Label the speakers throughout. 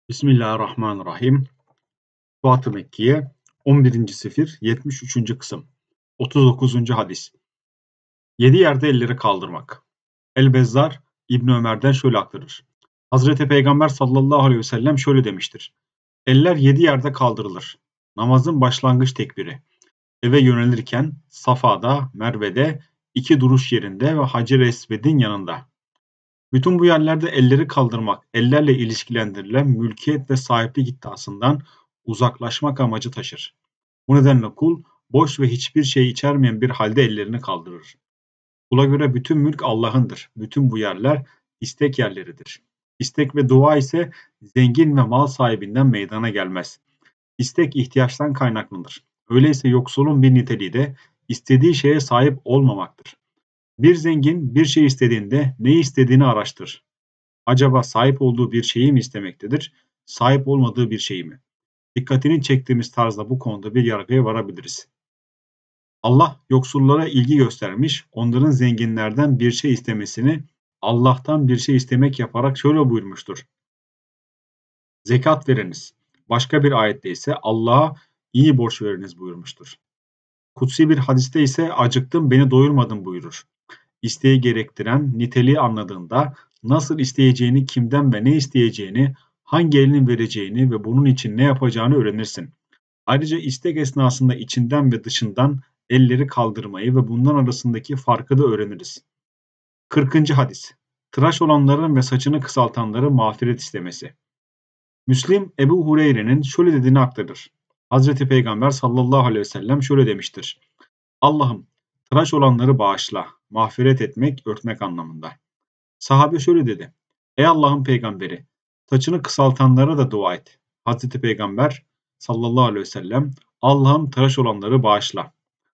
Speaker 1: Bismillahirrahmanirrahim. Fuat-ı Mekkiye 11. Sefir 73. kısım 39. hadis. 7 yerde elleri kaldırmak. El-Bezzar İbn Ömer'den şöyle aktarır. Hazreti Peygamber sallallahu aleyhi ve sellem şöyle demiştir. Eller 7 yerde kaldırılır. Namazın başlangıç tekbiri. Eve yönelirken Safa'da, Merve'de, 2 duruş yerinde ve Hacer-i Esved'in yanında. Bütün bu yerlerde elleri kaldırmak, ellerle ilişkilendirilen mülkiyet ve sahiplik iddiasından uzaklaşmak amacı taşır. Bu nedenle kul, boş ve hiçbir şey içermeyen bir halde ellerini kaldırır. Kula göre bütün mülk Allah'ındır. Bütün bu yerler istek yerleridir. İstek ve dua ise zengin ve mal sahibinden meydana gelmez. İstek ihtiyaçtan kaynaklanır. Öyleyse yoksulun bir niteliği de istediği şeye sahip olmamaktır. Bir zengin bir şey istediğinde ne istediğini araştırır. Acaba sahip olduğu bir şeyi mi istemektedir, sahip olmadığı bir şeyi mi? Dikkatini çektiğimiz tarzda bu konuda bir yargıya varabiliriz. Allah yoksullara ilgi göstermiş, onların zenginlerden bir şey istemesini Allah'tan bir şey istemek yaparak şöyle buyurmuştur. Zekat veriniz. Başka bir ayette ise Allah'a iyi borç veriniz buyurmuştur. Kutsi bir hadiste ise acıktım beni doyurmadın buyurur. İsteği gerektiren niteliği anladığında nasıl isteyeceğini, kimden ve ne isteyeceğini, hangi elinin vereceğini ve bunun için ne yapacağını öğrenirsin. Ayrıca istek esnasında içinden ve dışından elleri kaldırmayı ve bundan arasındaki farkı da öğreniriz. 40. hadis. Tıraş olanların ve saçını kısaltanların mağfiret istemesi. Müslim Ebu Hureyre'nin şöyle dediğini aktarır. Hazreti Peygamber sallallahu aleyhi ve sellem şöyle demiştir. Allah'ım tıraş olanları bağışla, mağfiret etmek, örtmek anlamında. Sahabe şöyle dedi. Ey Allah'ın peygamberi, saçını kısaltanlara da dua et. Hazreti Peygamber sallallahu aleyhi ve sellem Allah'ım tıraş olanları bağışla.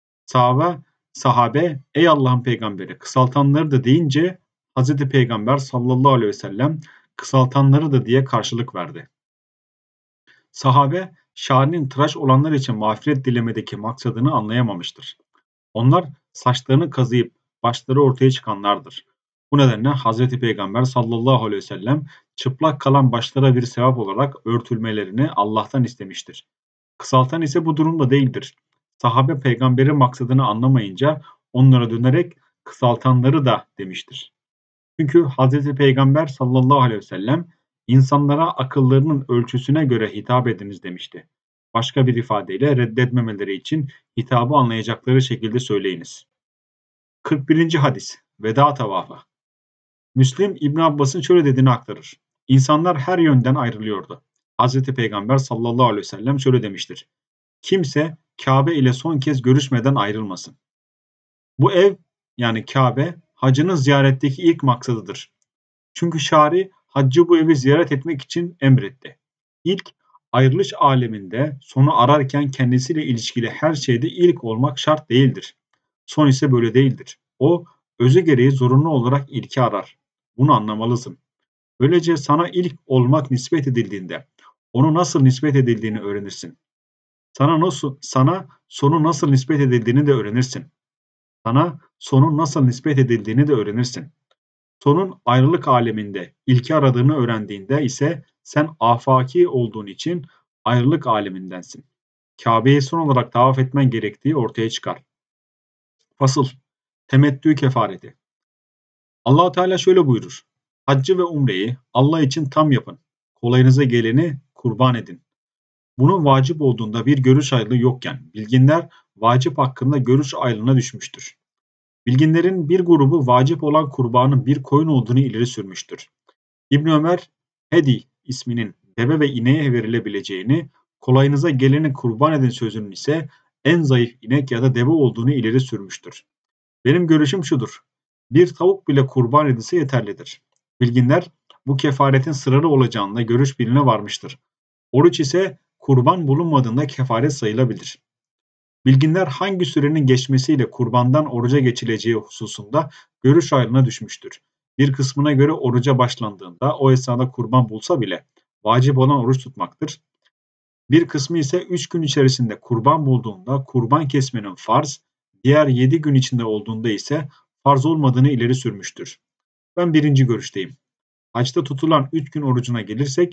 Speaker 1: Sahabe ey Allah'ın peygamberi kısaltanları da deyince Hazreti Peygamber sallallahu aleyhi ve sellem kısaltanları da diye karşılık verdi. Sahabe şairinin tıraş olanlar için mağfiret dilemedeki maksadını anlayamamıştır. Onlar saçlarını kazıyıp başları ortaya çıkanlardır. Bu nedenle Hazreti Peygamber sallallahu aleyhi ve sellem çıplak kalan başlara bir sevap olarak örtülmelerini Allah'tan istemiştir. Kısaltan ise bu durumda değildir. Sahabe peygamberin maksadını anlamayınca onlara dönerek kısaltanları da demiştir. Çünkü Hazreti Peygamber sallallahu aleyhi ve sellem insanlara akıllarının ölçüsüne göre hitap ediniz demişti. Başka bir ifadeyle reddetmemeleri için hitabı anlayacakları şekilde söyleyiniz. 41. hadis. Veda tavafı. Müslim İbn Abbas'ın şöyle dediğini aktarır. İnsanlar her yönden ayrılıyordu. Hazreti Peygamber sallallahu aleyhi ve sellem şöyle demiştir. Kimse Kabe ile son kez görüşmeden ayrılmasın. Bu ev yani Kabe hacının ziyaretteki ilk maksadıdır. Çünkü şari haccı bu evi ziyaret etmek için emretti. İlk ayrılış aleminde sonu ararken kendisiyle ilişkili her şeyde ilk olmak şart değildir. Son ise böyle değildir. O özü gereği zorunlu olarak ilki arar. Bunu anlamalısın. Böylece sana ilk olmak nispet edildiğinde onu nasıl nispet edildiğini öğrenirsin. Sana sonu nasıl nispet edildiğini de öğrenirsin. Sana sonun nasıl nispet edildiğini de öğrenirsin. Sonun ayrılık aleminde ilki aradığını öğrendiğinde ise sen afaki olduğun için ayrılık alemindensin. Kabe'yi son olarak tavaf etmen gerektiği ortaya çıkar. Fasıl. Temettü kefareti. Allah Teala şöyle buyurur. Haccı ve umreyi Allah için tam yapın. Kolayınıza geleni kurban edin. Bunun vacip olduğunda bir görüş ayrılığı yokken bilginler vacip hakkında görüş ayrılığına düşmüştür. Bilginlerin bir grubu vacip olan kurbanın bir koyun olduğunu ileri sürmüştür. İbn Ömer, Hedi isminin deve ve ineğe verilebileceğini, kolayınıza geleni kurban edin sözünün ise en zayıf inek ya da deve olduğunu ileri sürmüştür. Benim görüşüm şudur. Bir tavuk bile kurban edilse yeterlidir. Bilginler bu kefaretin sırarı olacağında görüş birine varmıştır. Oruç ise kurban bulunmadığında kefaret sayılabilir. Bilginler hangi sürenin geçmesiyle kurbandan oruca geçileceği hususunda görüş ayrılığına düşmüştür. Bir kısmına göre oruca başlandığında o esnada kurban bulsa bile vacip olan oruç tutmaktır. Bir kısmı ise 3 gün içerisinde kurban bulduğunda kurban kesmenin farz, diğer 7 gün içinde olduğunda ise farz olmadığını ileri sürmüştür. Ben birinci görüşteyim. Haçta tutulan 3 gün orucuna gelirsek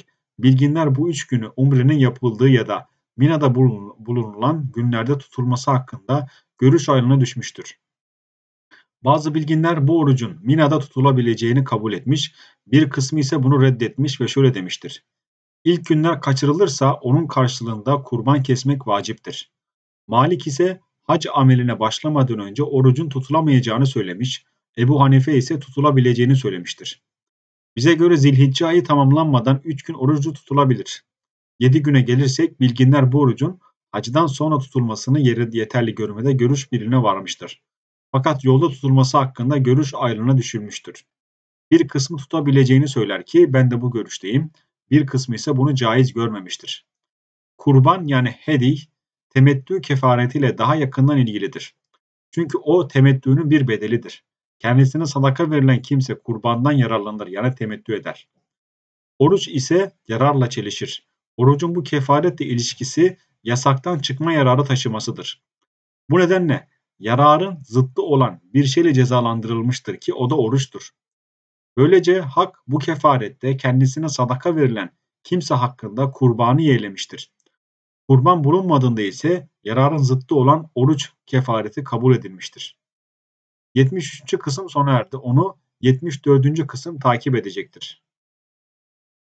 Speaker 1: bilginler bu 3 günü Umre'nin yapıldığı ya da Mina'da bulunulan günlerde tutulması hakkında görüş ayrılığına düşmüştür. Bazı bilginler bu orucun Mina'da tutulabileceğini kabul etmiş, bir kısmı ise bunu reddetmiş ve şöyle demiştir: İlk günler kaçırılırsa onun karşılığında kurban kesmek vaciptir. Malik ise hac ameline başlamadan önce orucun tutulamayacağını söylemiş, Ebu Hanife ise tutulabileceğini söylemiştir. Bize göre Zilhicce ayı tamamlanmadan 3 gün orucu tutulabilir. 7 güne gelirsek bilginler bu orucun hacdan sonra tutulmasını yeterli görmede görüş birliğine varmıştır. Fakat yolda tutulması hakkında görüş ayrılığına düşülmüştür. Bir kısmı tutabileceğini söyler ki ben de bu görüşteyim. Bir kısmı ise bunu caiz görmemiştir. Kurban yani hediy, temettü kefaretiyle daha yakından ilgilidir. Çünkü o temettünün bir bedelidir. Kendisine sadaka verilen kimse kurbandan yararlanır yani temettü eder. Oruç ise yararla çelişir. Orucun bu kefaretle ilişkisi yasaktan çıkma yararı taşımasıdır. Bu nedenle yararın zıttı olan bir şeyle cezalandırılmıştır ki o da oruçtur. Böylece hak bu kefarette kendisine sadaka verilen kimse hakkında kurbanı yeğlemiştir. Kurban bulunmadığında ise yararın zıttı olan oruç kefareti kabul edilmiştir. 73. kısım sona erdi. Onu 74. kısım takip edecektir.